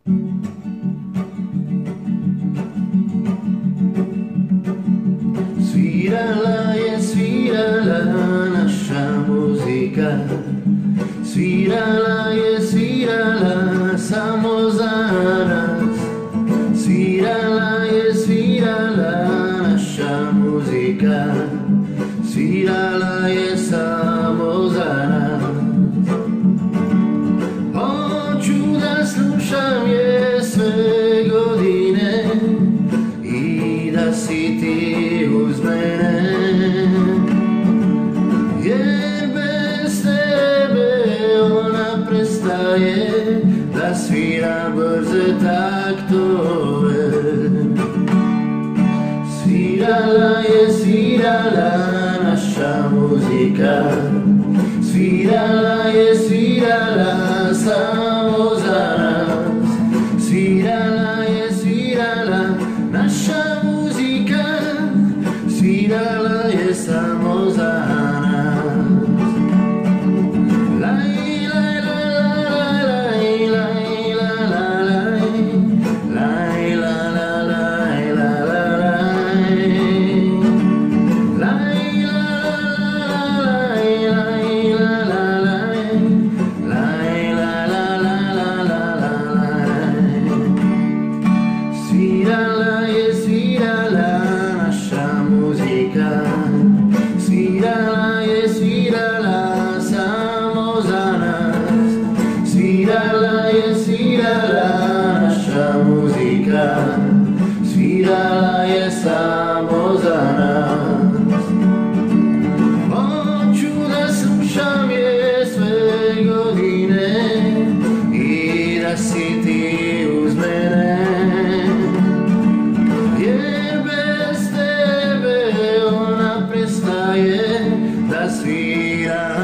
Svirala je svirala naša muzika, svirala je svirala samo za nas. Svirala je svirala naša muzika, svirala je samo za nas. Hoću da slušam je sve godine i da si ti uz mene, jer bez tebe ona prestaje da svira brze taktove. Svirala je svirala naša muzika, svirala je svirala samo za nas. Svirala je svirala naša muzika, svirala je samo za nas. Laj, laj, laj, laj, laj, laj, laj, laj, laj, laj, svirala je svirala naša muzika, svirala je svirala samo za nas. Svirala je svirala naša muzika, svirala je samo za nas. Hoću da slušam je sve godine i da si ti uz mene, jer bez tebe ona prestaje da svira.